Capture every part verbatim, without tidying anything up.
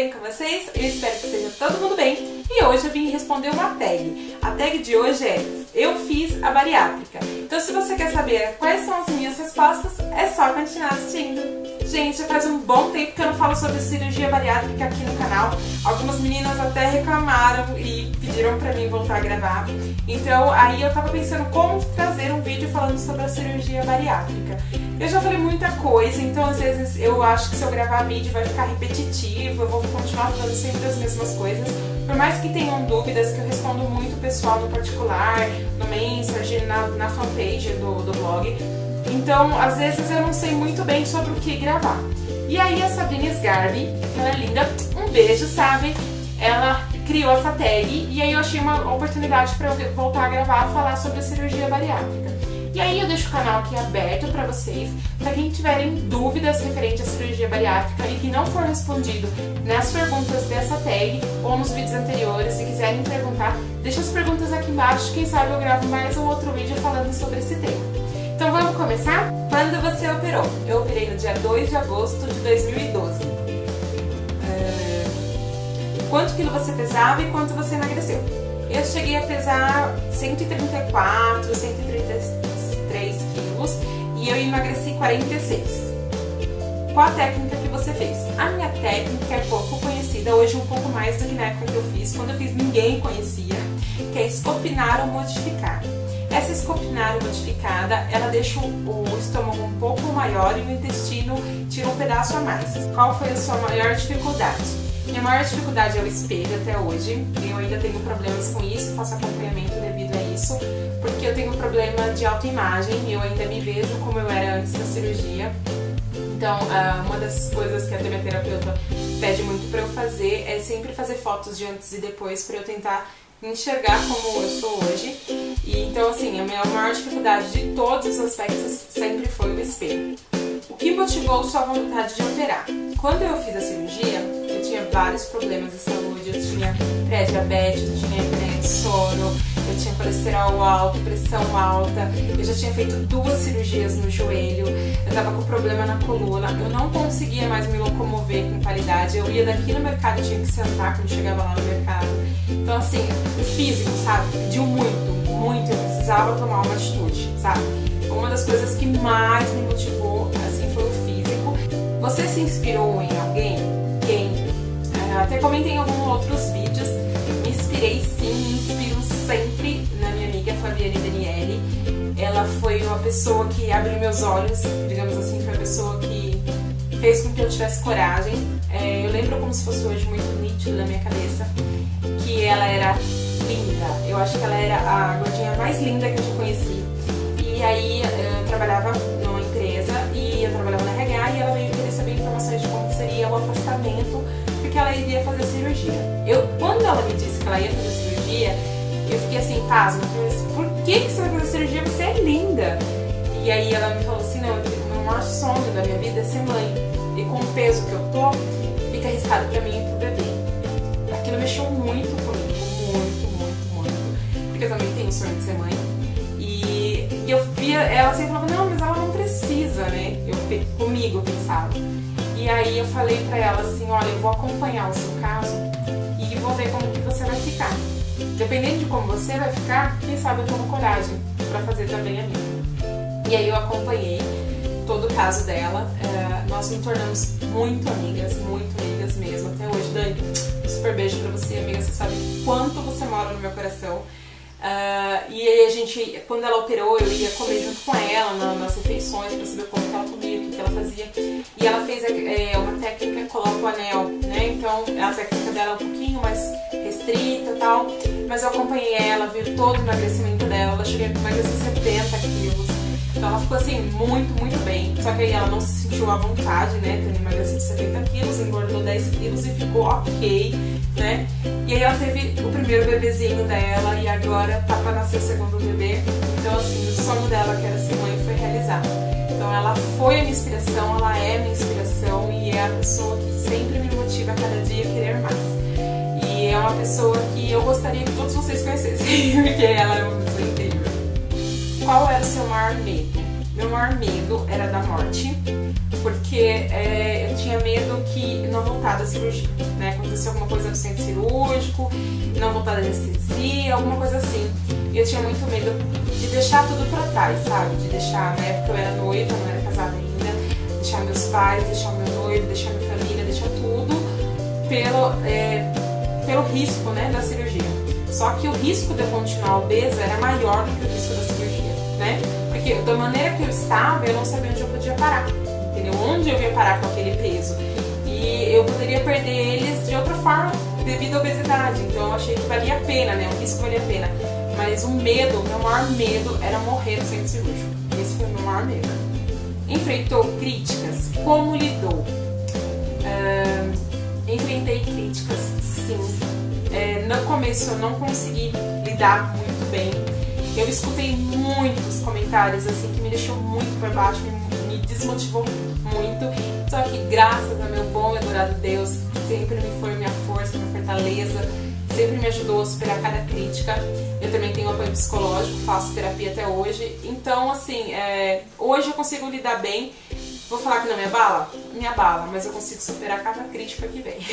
bem com vocês? Eu espero que esteja todo mundo bem. E hoje eu vim responder uma tag. A tag de hoje é: eu fiz a bariátrica. Então se você quer saber quais são as minhas respostas, é só continuar assistindo. Gente, já faz um bom tempo que eu não falo sobre cirurgia bariátrica aqui no canal. Algumas meninas até reclamaram e pediram pra mim voltar a gravar. Então aí eu tava pensando como trazer um vídeo falando sobre a cirurgia bariátrica. Eu já falei muita coisa, então às vezes eu acho que se eu gravar vídeo vai ficar repetitivo, eu vou continuar falando sempre as mesmas coisas. Por mais que tenham dúvidas, que eu respondo muito pessoal no particular, no Messenger, na, na fanpage do, do blog. Então, às vezes eu não sei muito bem sobre o que gravar. E aí a Sabrina Sgarbi, ela é linda, um beijo, sabe? Ela criou essa tag e aí eu achei uma oportunidade para eu voltar a gravar, falar sobre a cirurgia bariátrica. E aí eu deixo o canal aqui aberto para vocês, para quem tiverem dúvidas referente à cirurgia bariátrica e que não for respondido nas perguntas dessa tag ou nos vídeos anteriores e quiserem perguntar, deixa as perguntas aqui embaixo, quem sabe eu gravo mais um outro vídeo falando sobre esse tema. Então vamos começar? Quando você operou? Eu operei no dia dois de agosto de dois mil e doze. É... Quanto quilo você pesava e quanto você emagreceu? Eu cheguei a pesar cento e trinta e quatro, cento e trinta e três quilos e eu emagreci quarenta e seis. Qual a técnica que você fez? A minha técnica é pouco conhecida, hoje um pouco mais do que na época que eu fiz. Quando eu fiz ninguém conhecia, que é escopinar ou modificar. Essa escopinar modificada, ela deixa o estômago um pouco maior e o intestino tira um pedaço a mais. Qual foi a sua maior dificuldade? Minha maior dificuldade é o espelho até hoje. Eu ainda tenho problemas com isso, faço acompanhamento devido a isso, porque eu tenho problema de autoimagem e eu ainda me vejo como eu era antes da cirurgia. Então, uma das coisas que a minha terapeuta pede muito para eu fazer é sempre fazer fotos de antes e depois para eu tentar enxergar como eu sou hoje. E então, assim, a minha maior dificuldade de todos os aspectos sempre foi o espelho. O que motivou sua vontade de operar? Quando eu fiz a cirurgia, eu tinha vários problemas de saúde. Eu tinha pré-diabetes, eu tinha apneia de sono, eu tinha colesterol alto, pressão alta, eu já tinha feito duas cirurgias no joelho, eu tava com problema na coluna, eu não conseguia mais me locomover com qualidade. Eu ia daqui no mercado, eu tinha que sentar quando chegava lá no mercado. Então, assim, o físico, sabe, pediu muito, muito, eu precisava tomar uma atitude, sabe? Uma das coisas que mais me motivou, assim, foi o físico. Você se inspirou em alguém? Quem? Uh, até comentei em alguns outros vídeos. Me inspirei sim, me inspiro sempre na minha amiga Flaviane Daniele. Ela foi uma pessoa que abriu meus olhos, digamos assim, foi a pessoa que fez com que eu tivesse coragem. É, eu lembro como se fosse hoje muito nítido na minha cabeça, que ela era linda. Eu acho que ela era a gordinha mais linda que eu já conheci. E aí eu trabalhava numa empresa e eu trabalhava na R H e ela veio querer saber informações de como seria o afastamento, porque ela iria fazer cirurgia. Eu, quando ela me disse que ela ia fazer cirurgia, eu fiquei assim, pasma, por que, que você vai fazer cirurgia? Você é linda! E aí ela me falou assim, não, o meu maior sonho da minha vida é ser mãe. E com o peso que eu tô, fica arriscado pra mim e pro bebê. Aquilo mexeu muito comigo, muito, muito, muito. Porque eu também tenho o sonho de ser mãe. E eu via, ela sempre falava, não, mas ela não precisa, né? Eu, comigo eu pensava. E aí eu falei pra ela assim, olha, eu vou acompanhar o seu caso e vou ver como que você vai ficar. Dependendo de como você vai ficar, quem sabe eu tomo coragem pra fazer também a minha. E aí eu acompanhei todo o caso dela. Uh, nós nos tornamos muito amigas, muito amigas mesmo. Até hoje, Dani, um super beijo pra você, amiga. Você sabe quanto você mora no meu coração. Uh, e aí a gente, quando ela operou, eu ia comer junto com ela na, nas refeições para saber como que ela comia, o que, que ela fazia. E ela fez é, uma técnica, coloca o anel, né? Então a técnica dela é um pouquinho mais restrita e tal. Mas eu acompanhei ela, vi todo o emagrecimento dela. Ela chegou a emagrecer setenta quilos. Então ela ficou assim, muito, muito bem. Só que aí ela não se sentiu à vontade, né? Tendo emagrecido setenta quilos, engordou dez quilos e ficou ok, né? E aí ela teve o primeiro bebezinho dela e agora tá pra nascer o segundo bebê. Então assim, o sonho dela, que era ser mãe, foi realizado. Então ela foi a minha inspiração, ela é a minha inspiração e é a pessoa que sempre me motiva a cada dia a querer mais. E é uma pessoa que eu gostaria que todos vocês conhecessem, porque ela é uma pessoa incrível. Qual era o seu maior medo? Meu maior medo era da morte, porque é, eu tinha medo que não voltasse voltar da cirurgia, né? Aconteceu alguma coisa no centro cirúrgico, não voltar da anestesia, alguma coisa assim. E eu tinha muito medo de deixar tudo pra trás, sabe? De deixar, na época eu era noiva, não era casada ainda, deixar meus pais, deixar o meu noivo, deixar minha família, deixar tudo pelo, é, pelo risco, né, da cirurgia. Só que o risco de eu continuar obesa era maior do que o risco da cirurgia, né? Porque da maneira que eu estava, eu não sabia onde eu podia parar, entendeu? Onde eu ia parar com aquele peso. E eu poderia perder eles de outra forma devido à obesidade. Então eu achei que valia a pena, né? O risco valia a pena. Mas o medo, o meu maior medo era morrer no centro cirúrgico. Esse foi o meu maior medo. Enfrentou críticas? Como lidou? Uh, enfrentei críticas, sim. É, no começo eu não consegui lidar muito bem. Eu escutei muitos comentários assim que me deixou muito para baixo, me, me desmotivou muito. Só que graças ao meu bom e adorado Deus, que sempre me foi minha força, minha fortaleza, sempre me ajudou a superar cada crítica. Eu também tenho apoio psicológico, faço terapia até hoje. Então, assim, é, hoje eu consigo lidar bem. Vou falar que não me abala? Me abala, mas eu consigo superar cada crítica que vem.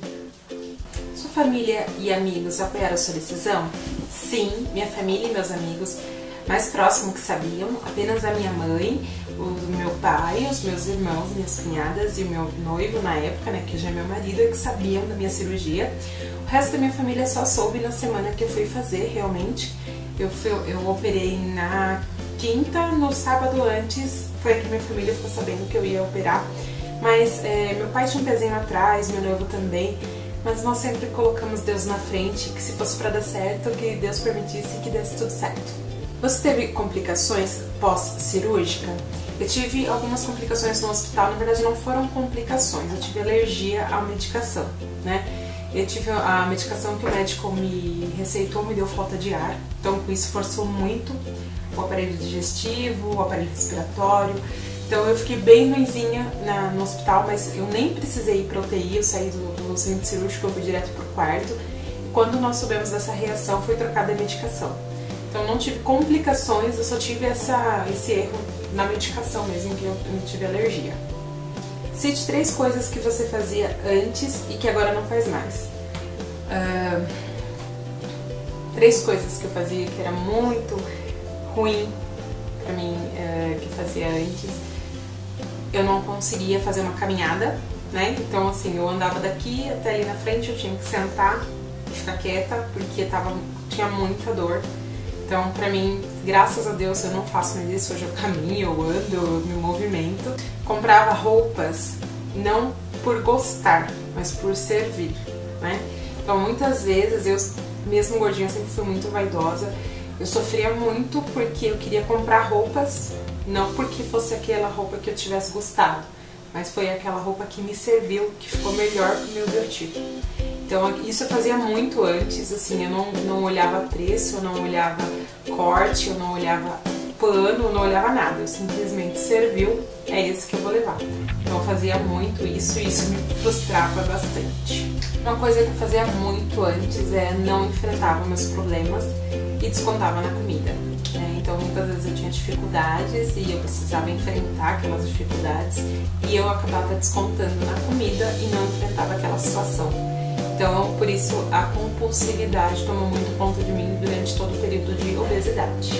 Sua família e amigos apoiaram a sua decisão? Sim, minha família e meus amigos mais próximos que sabiam, apenas a minha mãe, o meu pai, os meus irmãos, minhas cunhadas e o meu noivo na época, né, que já é meu marido, que sabiam da minha cirurgia. O resto da minha família só soube na semana que eu fui fazer, realmente. Eu, fui, eu operei na quinta, no sábado antes, foi que minha família ficou sabendo que eu ia operar. Mas é, meu pai tinha um pezinho atrás, meu noivo também. Mas nós sempre colocamos Deus na frente, que se fosse para dar certo, que Deus permitisse que desse tudo certo. Você teve complicações pós-cirúrgica? Eu tive algumas complicações no hospital, na verdade não foram complicações, eu tive alergia à medicação, né? Eu tive a medicação que o médico me receitou, me deu falta de ar, então com isso forçou muito o aparelho digestivo, o aparelho respiratório. Então eu fiquei bem ruinzinha na, no hospital, mas eu nem precisei ir para U T I, eu saí do, do centro cirúrgico, eu fui direto pro quarto. E quando nós soubemos dessa reação, foi trocada a medicação. Então não tive complicações, eu só tive essa, esse erro na medicação mesmo, que eu, eu tive alergia. Cite três coisas que você fazia antes e que agora não faz mais. Uh, três coisas que eu fazia que era muito ruim pra mim, uh, que eu fazia antes. Eu não conseguia fazer uma caminhada, né? Então assim, eu andava daqui até ali na frente, eu tinha que sentar e ficar quieta, porque tava, tinha muita dor. Então, pra mim, graças a Deus, eu não faço mais isso. Hoje eu caminho, eu ando, eu me movimento. Comprava roupas não por gostar, mas por servir, né? Então, muitas vezes, eu, mesmo gordinha, sempre fui muito vaidosa. Eu sofria muito porque eu queria comprar roupas, não porque fosse aquela roupa que eu tivesse gostado, mas foi aquela roupa que me serviu, que ficou melhor pro meu biotipo. Então isso eu fazia muito antes, assim, eu não, não olhava preço, eu não olhava corte, eu não olhava pano, eu não olhava nada, eu simplesmente serviu, é esse que eu vou levar. Então eu fazia muito isso e isso me frustrava bastante. Uma coisa que eu fazia muito antes é não enfrentava meus problemas e descontava na comida. Né? Então muitas vezes eu tinha dificuldades e eu precisava enfrentar aquelas dificuldades e eu acabava descontando na comida e não enfrentava aquela situação. Então, por isso, a compulsividade tomou muito conta de mim durante todo o período de obesidade.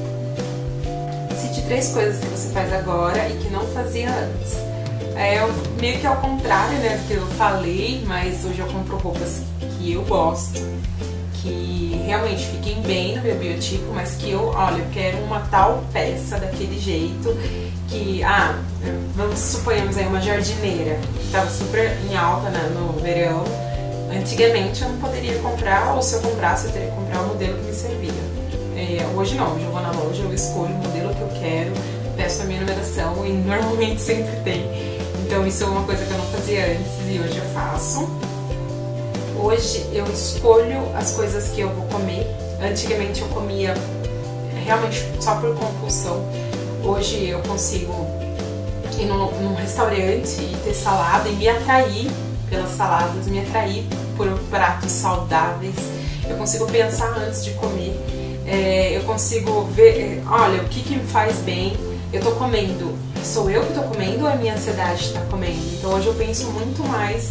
Cite três coisas que você faz agora e que não fazia antes. É meio que ao contrário, né, do que eu falei, mas hoje eu compro roupas que eu gosto, que realmente fiquem bem no meu biotipo, mas que eu, olha, eu quero uma tal peça daquele jeito, que, ah, vamos suponhamos aí uma jardineira, que estava super em alta, né, no verão. Antigamente eu não poderia comprar, ou se eu comprasse eu teria que comprar o modelo que me servia. É, hoje não, hoje eu vou na loja, eu escolho o modelo que eu quero, peço a minha numeração e normalmente sempre tem. Então isso é uma coisa que eu não fazia antes e hoje eu faço. Hoje eu escolho as coisas que eu vou comer. Antigamente eu comia realmente só por compulsão. Hoje eu consigo ir num, num restaurante e ter salada e me atrair pelas saladas, me atrair por pratos saudáveis. Eu consigo pensar antes de comer, é, eu consigo ver, olha, o que que me faz bem. Eu tô comendo, sou eu que tô comendo ou a minha ansiedade tá comendo? Então hoje eu penso muito mais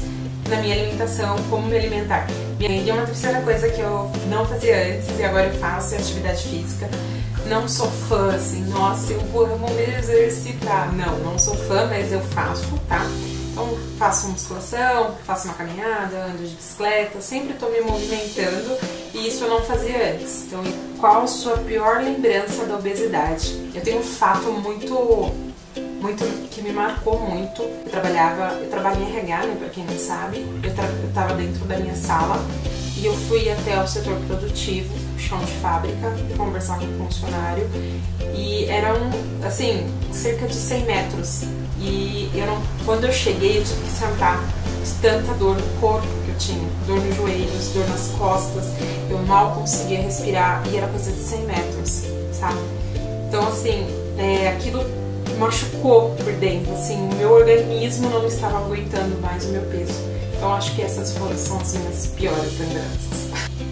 na minha alimentação, como me alimentar. E uma terceira coisa que eu não fazia antes e agora eu faço é atividade física. Não sou fã, assim, nossa, eu vou me exercitar. Não, não sou fã, mas eu faço, tá? Então faço musculação, faço uma caminhada, ando de bicicleta, sempre estou me movimentando e isso eu não fazia antes. Então, qual a sua pior lembrança da obesidade? Eu tenho um fato muito, muito que me marcou muito. Eu trabalhava, eu trabalho em R H, né, pra quem não sabe. Eu estava dentro da minha sala e eu fui até o setor produtivo, chão de fábrica, conversar com o funcionário e eram, assim, cerca de cem metros. E eu não, quando eu cheguei eu tive que sentar de tanta dor no corpo que eu tinha, dor nos joelhos, dor nas costas, eu mal conseguia respirar e era coisa de cem metros, sabe? Então assim, é, aquilo machucou por dentro, assim, o meu organismo não estava aguentando mais o meu peso. Então acho que essas foram são as minhas piores lembranças.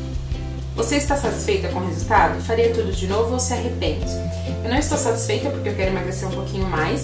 Você está satisfeita com o resultado? Faria tudo de novo ou se arrepende? Eu não estou satisfeita porque eu quero emagrecer um pouquinho mais.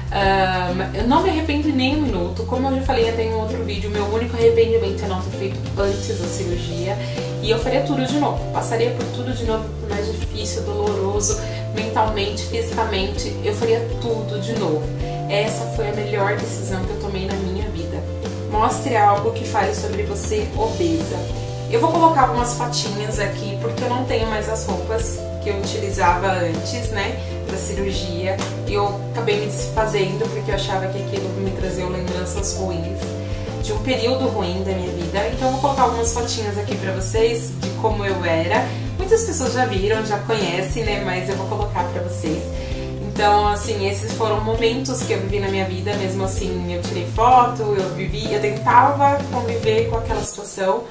Uh, eu não me arrependo nem um minuto. Como eu já falei até em um outro vídeo, meu único arrependimento é não ter feito antes da cirurgia. E eu faria tudo de novo. Passaria por tudo de novo, por mais difícil, doloroso, mentalmente, fisicamente. Eu faria tudo de novo. Essa foi a melhor decisão que eu tomei na minha vida. Mostre algo que fale sobre você obesa. Eu vou colocar algumas fotinhas aqui porque eu não tenho mais as roupas que eu utilizava antes, né, da cirurgia. E eu acabei me desfazendo porque eu achava que aquilo me trazia lembranças ruins de um período ruim da minha vida. Então eu vou colocar algumas fotinhas aqui pra vocês de como eu era. Muitas pessoas já viram, já conhecem, né, mas eu vou colocar pra vocês. Então, assim, esses foram momentos que eu vivi na minha vida, mesmo assim, eu tirei foto, eu vivi, eu tentava conviver com aquela situação.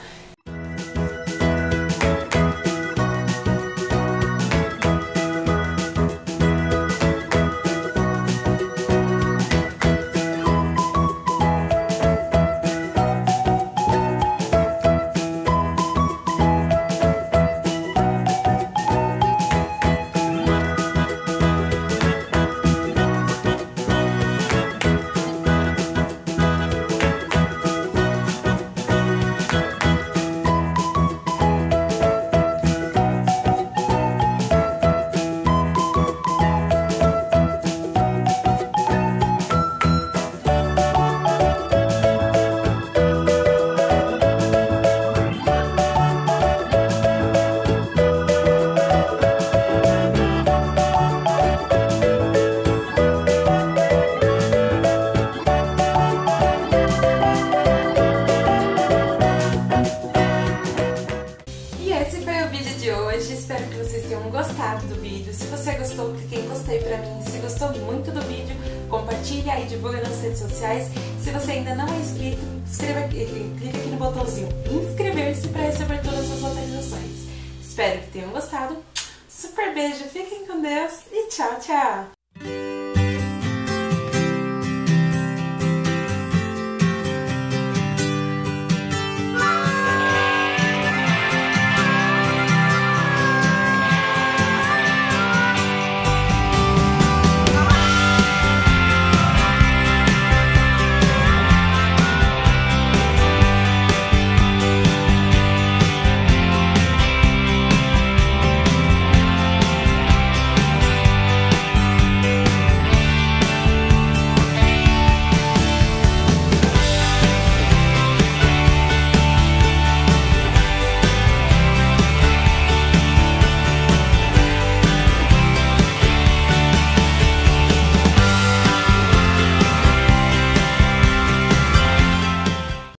Espero que vocês tenham gostado do vídeo. Se você gostou, clique em gostei pra mim. Se gostou muito do vídeo, compartilha e divulga nas redes sociais. Se você ainda não é inscrito, inscreva aqui, clique aqui no botãozinho inscrever-se para receber todas as atualizações. Espero que tenham gostado. Super beijo, fiquem com Deus e tchau, tchau!